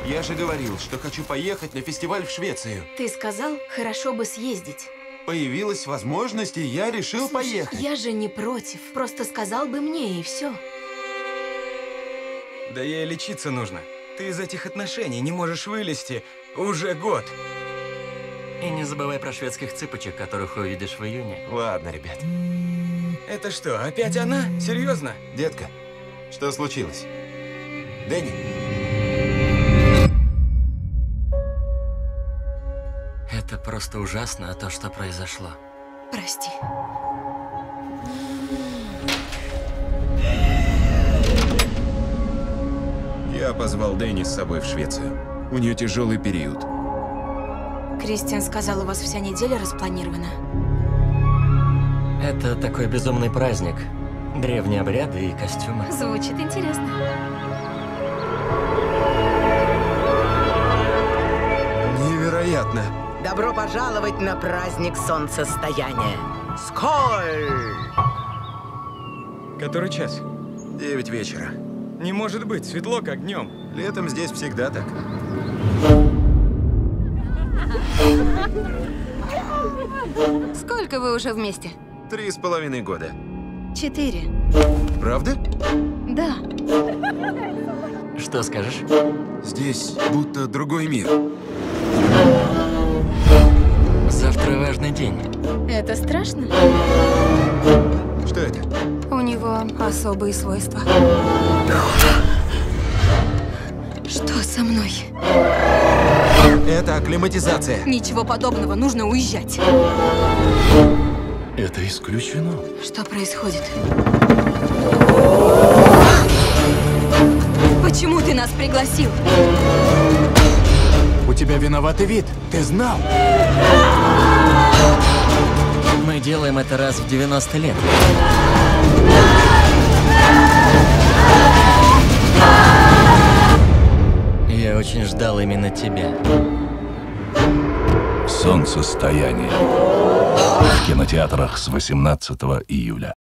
Я же говорил, что хочу поехать на фестиваль в Швецию. Ты сказал, хорошо бы съездить. Появилась возможность, и я решил Слушай, поехать. я же не против. Просто сказал бы мне, и все. Да ей лечиться нужно. Ты из этих отношений не можешь вылезти уже год. И не забывай про шведских цыпочек, которых увидишь в июне. Ладно, ребят. Это что, опять она? Серьезно? Детка, что случилось? Дэнни? Это просто ужасно, то, что произошло. Прости. Я позвал Дэнни с собой в Швецию. У нее тяжелый период. Кристиан сказал, у вас вся неделя распланирована. Это такой безумный праздник. Древние обряды и костюмы. Звучит интересно. Невероятно. Добро пожаловать на праздник солнцестояния. Сколь! Который час? 9 вечера. Не может быть, светло как днем. Летом здесь всегда так. Сколько вы уже вместе? 3,5 года. 4. Правда? Да. Что скажешь? Здесь будто другой мир. Завтра важный день. Это страшно? Что это? У него особые свойства. Что со мной? Это акклиматизация. Ничего подобного, нужно уезжать. Это исключено. Что происходит? Почему ты нас пригласил? У тебя виноватый вид. Ты знал? Мы делаем это раз в 90 лет. Я очень ждал именно тебя. Солнцестояние. В кинотеатрах с 18 июля.